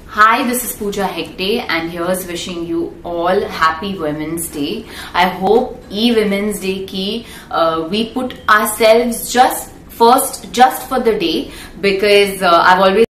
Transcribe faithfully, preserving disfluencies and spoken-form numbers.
Hi, this is Pooja Hegde and here's wishing you all happy Women's Day. I hope E Women's Day ki uh, we put ourselves just first just for the day, because uh, I've always